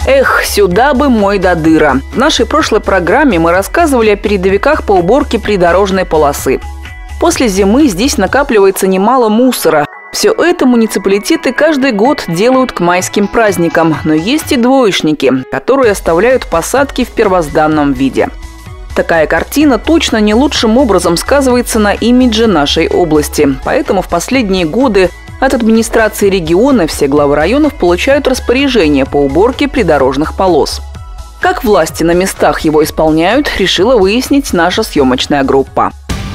Эх, сюда бы мой додыра. В нашей прошлой программе мы рассказывали о передовиках по уборке придорожной полосы. После зимы здесь накапливается немало мусора. Все это муниципалитеты каждый год делают к майским праздникам. Но есть и двоечники, которые оставляют посадки в первозданном виде. Такая картина точно не лучшим образом сказывается на имидже нашей области. Поэтому в последние годы от администрации региона все главы районов получают распоряжение по уборке придорожных полос. Как власти на местах его исполняют, решила выяснить наша съемочная группа.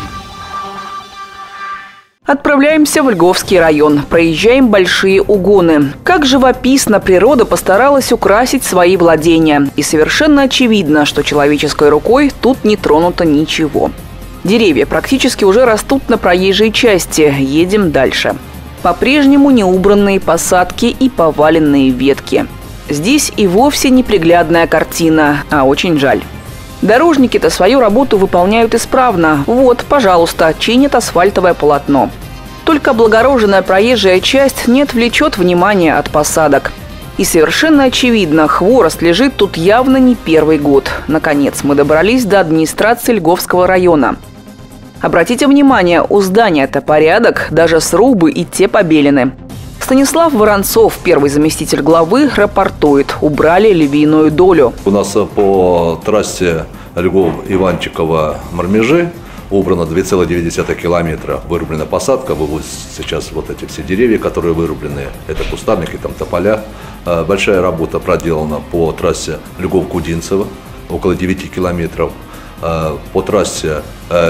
Отправляемся в Льговский район. Проезжаем большие угоны. Как живописно природа постаралась украсить свои владения. И совершенно очевидно, что человеческой рукой тут не тронуто ничего. Деревья практически уже растут на проезжей части. Едем дальше. По-прежнему неубранные посадки и поваленные ветки. Здесь и вовсе неприглядная картина, а очень жаль. Дорожники-то свою работу выполняют исправно. Вот, пожалуйста, чинят асфальтовое полотно. Только облагороженная проезжая часть не отвлечет внимания от посадок. И совершенно очевидно, хворост лежит тут явно не первый год. Наконец, мы добрались до администрации Льговского района. Обратите внимание, у здания-то порядок, даже срубы и те побелены. Станислав Воронцов, первый заместитель главы, рапортует: убрали львиную долю. У нас по трассе Льгов-Иванчиково-Мармежи убрано 2,9 километра. Вырублена посадка, вот сейчас вот эти все деревья, которые вырублены, это кустарники, там тополя. Большая работа проделана по трассе Льгов-Кудинцево, около 9 километров. По трассе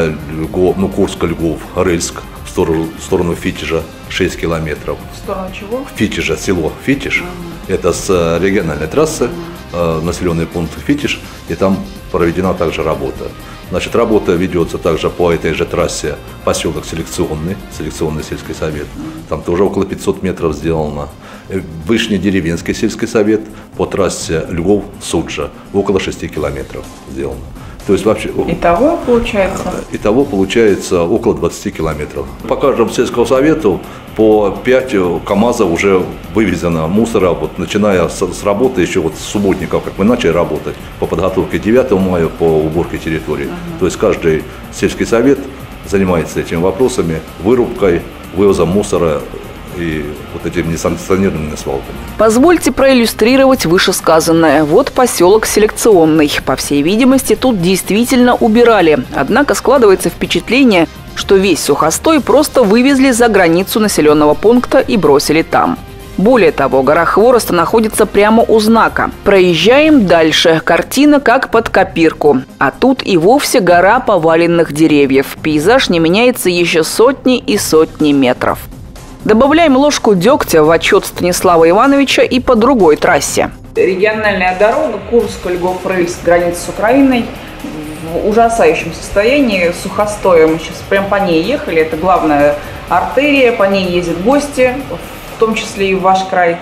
Курск-Льгов-Рыльск в сторону Фитежа 6 километров. В сторону чего? Фитежа, село Фитеж. Это с региональной трассы, населенный пункт Фитеж, и там проведена также работа. Значит, работа ведется также по этой же трассе поселок Селекционный сельский совет. Там тоже около 500 метров сделано. Вышнедеревенский сельский совет по трассе Львов-Суджа около 6 километров сделано. То есть вообще, Итого получается около 20 километров. По каждому сельскому совету по 5 КАМАЗов уже вывезено мусора, вот, начиная с работы еще вот с субботников, как мы начали работать, по подготовке 9 мая по уборке территории. То есть каждый сельский совет занимается этими вопросами, вырубкой, вывозом мусора и вот этими несанкционированными свалками. Позвольте проиллюстрировать вышесказанное. Вот поселок Селекционный. По всей видимости, тут действительно убирали. Однако складывается впечатление, что весь сухостой просто вывезли за границу населенного пункта и бросили там. Более того, гора хвороста находится прямо у знака. Проезжаем дальше. Картина как под копирку. А тут и вовсе гора поваленных деревьев. Пейзаж не меняется еще сотни и сотни метров. Добавляем ложку дегтя в отчет Станислава Ивановича и по другой трассе. Региональная дорога Курск-Льгов-Рыльск, граница с Украиной, в ужасающем состоянии, сухостоя. Мы сейчас прям по ней ехали, это главная артерия, по ней ездят гости, в том числе и в ваш край,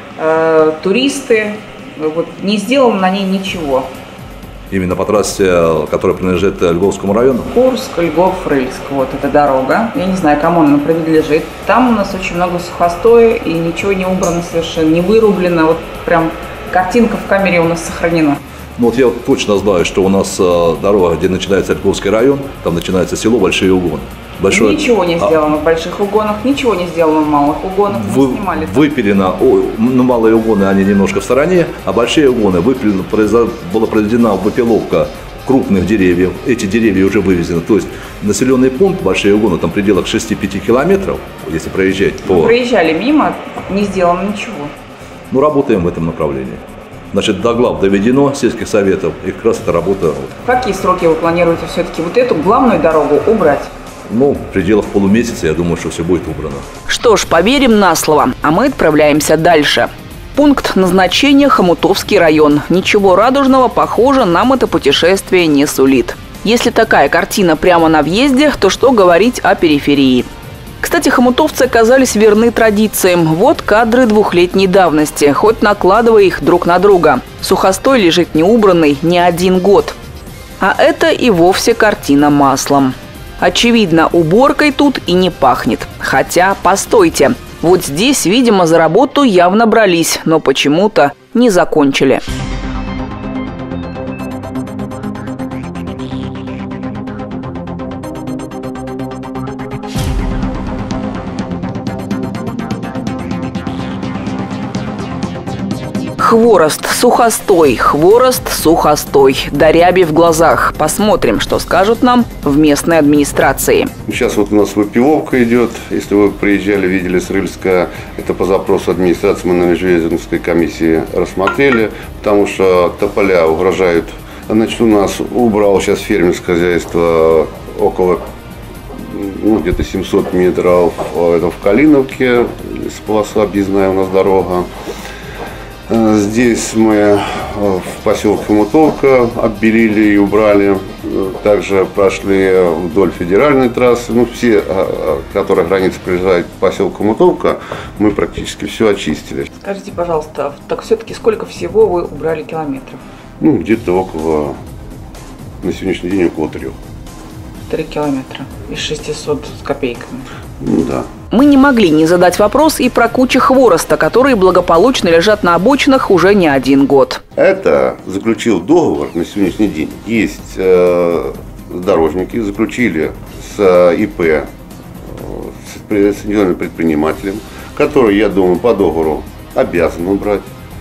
туристы. Вот, не сделано на ней ничего. Именно по трассе, которая принадлежит Льговскому району? Курск, Льгов-Рыльск, вот эта дорога. Я не знаю, кому она принадлежит. Там у нас очень много сухостоя и ничего не убрано совершенно, не вырублено. Вот прям картинка в камере у нас сохранена. Ну вот я точно знаю, что у нас дорога, где начинается Льговский район, там начинается село Большие Угоны. Ничего не сделано в больших угонах, ничего не сделано в малых угонах. Мы снимали. Выпилено, малые угоны, они немножко в стороне, а большие угоны была проведена выпиловка крупных деревьев. Эти деревья уже вывезены. То есть населенный пункт Большие угоны, там в пределах 6-5 километров, если проезжать по... Мы проезжали мимо, не сделано ничего. Ну, работаем в этом направлении. Значит, до глав доведено сельских советов, и как раз эта работа... В какие сроки вы планируете все-таки вот эту главную дорогу убрать? Ну, в пределах полумесяца, я думаю, что все будет убрано. Что ж, поверим на слово, а мы отправляемся дальше. Пункт назначения – Хомутовский район. Ничего радужного, похоже, нам это путешествие не сулит. Если такая картина прямо на въезде, то что говорить о периферии? Кстати, хомутовцы оказались верны традициям. Вот кадры двухлетней давности, хоть накладывая их друг на друга. Сухостой лежит неубранный не один год. А это и вовсе картина маслом. Очевидно, уборкой тут и не пахнет. Хотя, постойте, вот здесь, видимо, за работу явно брались, но почему-то не закончили. Хворост, сухостой, хворост, сухостой. До ряби в глазах. Посмотрим, что скажут нам в местной администрации. Сейчас вот у нас выпиловка идет. Если вы приезжали, видели с Рыльска, это по запросу администрации мы на межведомственной комиссии рассмотрели, потому что тополя угрожают. Значит, у нас убрал сейчас фермерское хозяйство около где-то 700 метров в Калиновке, с полоса объездная у нас дорога. Здесь мы в поселке Хомутовка оббелили и убрали. Также прошли вдоль федеральной трассы. Ну, все, которые границы приезжают к поселку Хомутовка, мы практически все очистили. Скажите, пожалуйста, так все-таки сколько всего вы убрали километров? Ну, где-то около, на сегодняшний день около 3. 3 километра из 600 с копейками. Ну, да. Мы не могли не задать вопрос и про кучи хвороста, которые благополучно лежат на обочинах уже не 1 год. Это заключил договор на сегодняшний день. Есть дорожники, заключили с ИП, с индивидуальным предпринимателем, который, я думаю, по договору обязан убрать.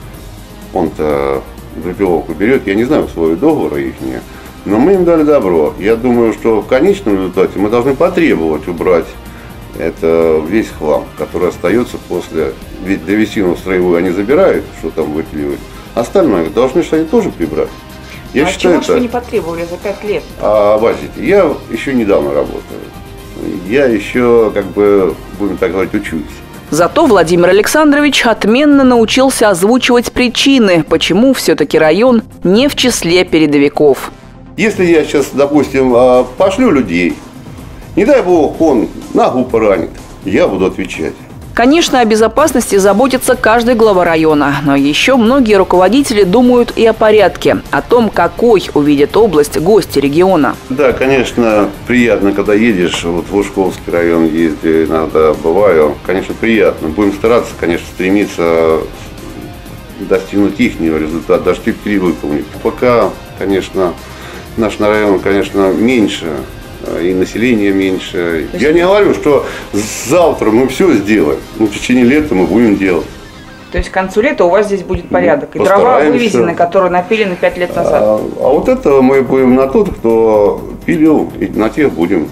Он-то выпиловку берет, я не знаю условия договора их, но мы им дали добро. Я думаю, что в конечном результате мы должны потребовать убрать это весь хлам, который остается после. Ведь древесину строевую они забирают, что там выпиливают. Остальное должны же они тоже прибрать. Я считаю, чего же вы не потребовали за 5 лет? Обождите, я еще недавно работаю. Я еще, будем так говорить, учусь. Зато Владимир Александрович отменно научился озвучивать причины, почему все-таки район не в числе передовиков. Если я сейчас, допустим, пошлю людей, не дай бог, он ногу поранит, я буду отвечать. Конечно, о безопасности заботится каждый глава района, но еще многие руководители думают и о порядке, о том, какой увидит область гости региона. Да, конечно, приятно, когда едешь, вот в Ушковский район ездил, иногда бываю, конечно, приятно. Будем стараться, конечно, стремиться достигнуть их результата, даже теперь выполнить. Пока, конечно, наш район, конечно, меньше. И население меньше. Я не говорю, что завтра мы все сделаем. Но в течение лета мы будем делать. То есть к концу лета у вас здесь будет порядок. И дрова вывезены, которые напилены 5 лет назад. А вот это мы будем на тот, кто пилил, и на тех будем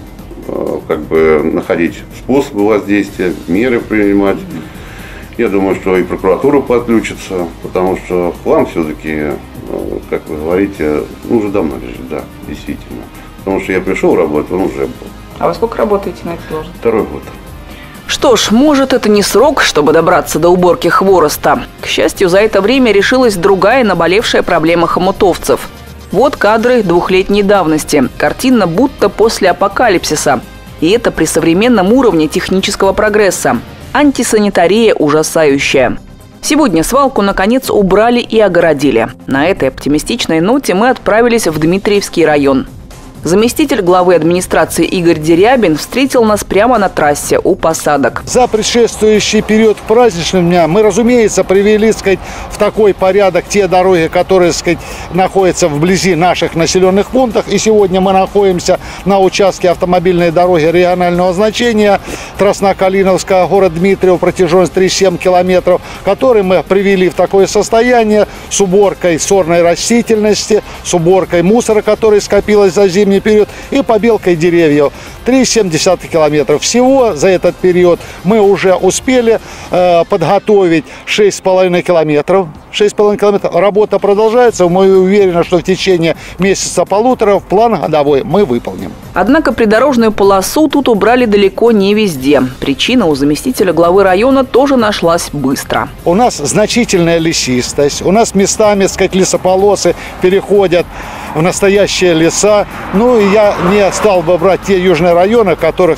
находить способы воздействия, меры принимать. Я думаю, что и прокуратура подключится, потому что хлам все-таки, как вы говорите, уже давно лежит, да, действительно. Потому что я пришел работать, он уже был. А вы сколько работаете на этой должности? 2 год. Что ж, может, это не срок, чтобы добраться до уборки хвороста. К счастью, за это время решилась другая наболевшая проблема хомутовцев. Вот кадры 2-летней давности. Картина будто после апокалипсиса. И это при современном уровне технического прогресса. Антисанитария ужасающая. Сегодня свалку, наконец, убрали и огородили. На этой оптимистичной ноте мы отправились в Дмитриевский район. Заместитель главы администрации Игорь Дерябин встретил нас прямо на трассе у посадок. За предшествующий период к праздничным дням мы, разумеется, привели, в такой порядок те дороги, которые, находятся вблизи наших населенных пунктов. И сегодня мы находимся на участке автомобильной дороги регионального значения Тростно-Калиновская, город Дмитриев, протяженность 37 километров, который мы привели в такое состояние с уборкой сорной растительности, с уборкой мусора, который скопилось за зимний период, и побелкой деревьев. 3,7 километров. Всего за этот период мы уже успели подготовить 6,5 километров. 6,5 километров. Работа продолжается. Мы уверены, что в течение месяца-полутора план годовой мы выполним. Однако придорожную полосу тут убрали далеко не везде. Причина у заместителя главы района тоже нашлась быстро. У нас значительная лесистость. У нас местами, лесополосы переходят в настоящие леса. Ну, и я не стал бы брать те южные районы, в которых,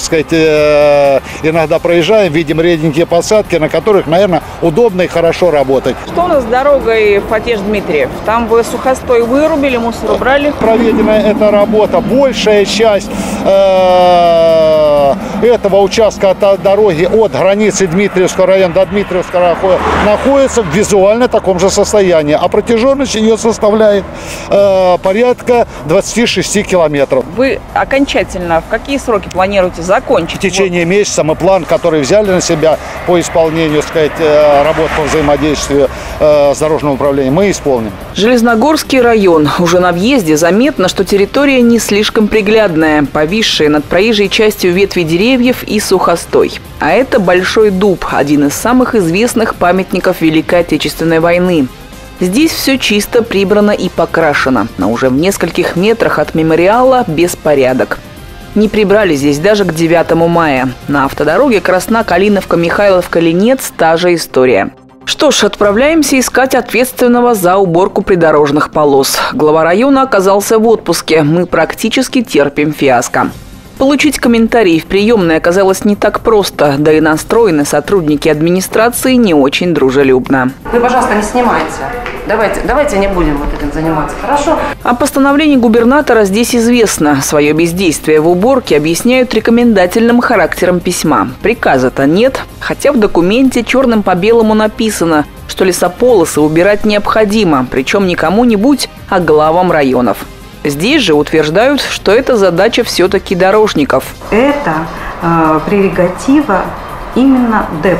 иногда проезжаем, видим реденькие посадки, на которых, наверное, удобно и хорошо работать. Что у нас с дорогой Фатеж-Дмитриев? Там вы сухостой вырубили, мусор убрали? Проведена эта работа. Большая часть участка этого участка от дороги от границы Дмитриевского района до Дмитриевского района находится в визуально таком же состоянии, а протяженность ее составляет порядка 26 километров. Вы окончательно в какие сроки планируете закончить? В течение месяца мы план, который взяли на себя по исполнению, сказать, работ по взаимодействию с дорожным управлением, мы исполним. Железногорский район. Уже на въезде заметно, что территория не слишком приглядная, повисшая над проезжей частью ветви деревьев и сухостой. А это Большой дуб, один из самых известных памятников Великой Отечественной войны. Здесь все чисто прибрано и покрашено, но уже в нескольких метрах от мемориала беспорядок. Не прибрали здесь даже к 9 мая. На автодороге Красна-Калиновка-Михайловка-Ленец та же история. Что ж, отправляемся искать ответственного за уборку придорожных полос. Глава района оказался в отпуске. Мы практически терпим фиаско. Получить комментарии в приемной оказалось не так просто, да и настроены сотрудники администрации не очень дружелюбно. Вы, пожалуйста, не снимайте. Давайте не будем вот этим заниматься, хорошо? О постановлении губернатора здесь известно. Свое бездействие в уборке объясняют рекомендательным характером письма. Приказа-то нет, хотя в документе черным по белому написано, что лесополосы убирать необходимо, причем не кому-нибудь, а главам районов. Здесь же утверждают, что это задача все-таки дорожников. Это прерогатива именно ДЭП.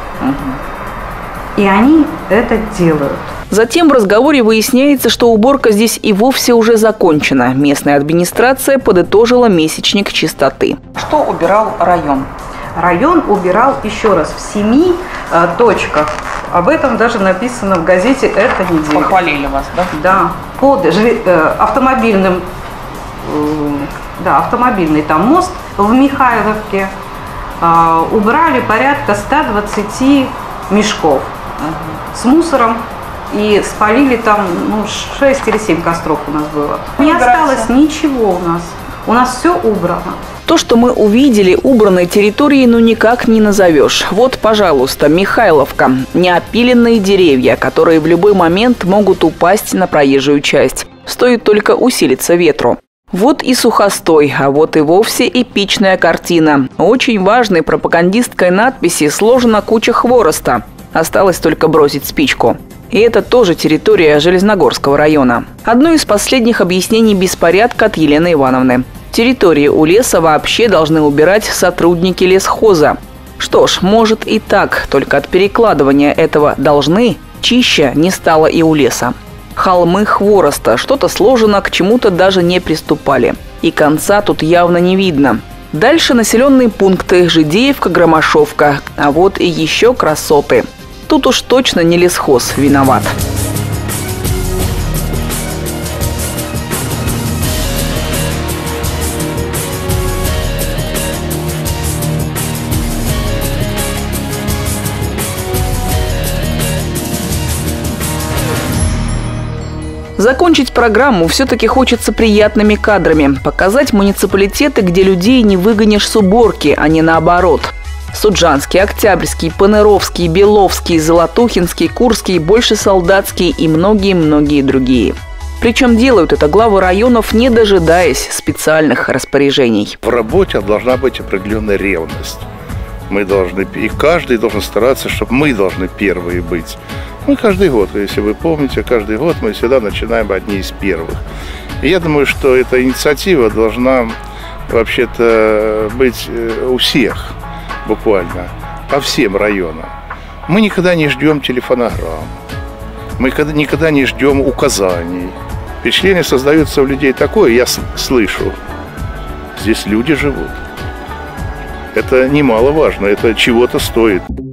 И они это делают. Затем в разговоре выясняется, что уборка здесь и вовсе уже закончена. Местная администрация подытожила месячник чистоты. Что убирал район? Район убирал, еще раз, в 7 точках. Об этом даже написано в газете «Эта неделя». Похвалили вас, да? Да. Под автомобильный там мост в Михайловке убрали порядка 120 мешков с мусором. И спалили там 6 или 7 костров у нас было. Не осталось ничего у нас. У нас все убрано. То, что мы увидели, убранной территорией никак не назовешь. Вот, пожалуйста, Михайловка. Неопиленные деревья, которые в любой момент могут упасть на проезжую часть. Стоит только усилиться ветру. Вот и сухостой, а вот и вовсе эпичная картина. Очень важной пропагандистской надписи сложена куча хвороста. Осталось только бросить спичку. И это тоже территория Железногорского района. Одно из последних объяснений беспорядка от Елены Ивановны. Территории у леса вообще должны убирать сотрудники лесхоза. Что ж, может и так, только от перекладывания этого «должны» чище не стало и у леса. Холмы хвороста, что-то сложено, к чему-то даже не приступали. И конца тут явно не видно. Дальше населенные пункты Жидеевка, Громашовка, а вот и еще красоты. Тут уж точно не лесхоз виноват. Закончить программу все-таки хочется приятными кадрами. Показать муниципалитеты, где людей не выгонишь с уборки, а не наоборот. Суджанский, Октябрьский, Паныровский, Беловский, Золотухинский, Курский, Большесолдатский и многие-многие другие. Причем делают это главы районов, не дожидаясь специальных распоряжений. В работе должна быть определенная ревность. Мы должны, и каждый должен стараться, чтобы мы должны первые быть. Мы каждый год, если вы помните, каждый год мы всегда начинаем одни из первых. И я думаю, что эта инициатива должна вообще-то быть у всех. Буквально, по всем районам. Мы никогда не ждем телефонограмм, мы никогда не ждем указаний. Впечатление создается у людей такое, я слышу, здесь люди живут. Это немаловажно, это чего-то стоит.